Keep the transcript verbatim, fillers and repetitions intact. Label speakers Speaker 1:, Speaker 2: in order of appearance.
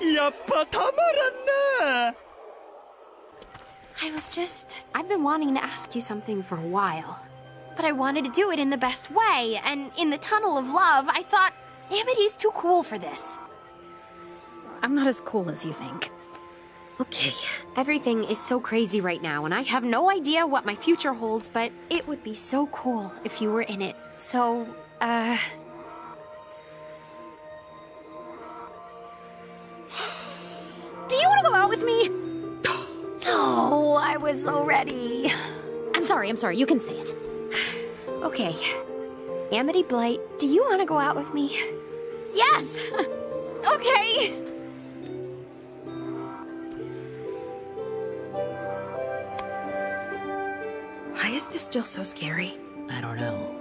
Speaker 1: 야빠 다 말았나?
Speaker 2: I was just... I've been wanting to ask you something for a while. But I wanted to do it in the best way, and in the tunnel of love, I thought, Amity's too cool for this.
Speaker 3: I'm not as cool as you think.
Speaker 2: Okay. Everything is so crazy right now, and I have no idea what my future holds, but it would be so cool if you were in it. So, uh...
Speaker 3: Do you want to go out with me?
Speaker 2: No, I was so ready.
Speaker 3: I'm sorry, I'm sorry, you can say it.
Speaker 2: Okay. Amity Blight, do you want to go out with me?
Speaker 3: Yes! Okay!
Speaker 4: Why is this still so scary?
Speaker 1: I don't know.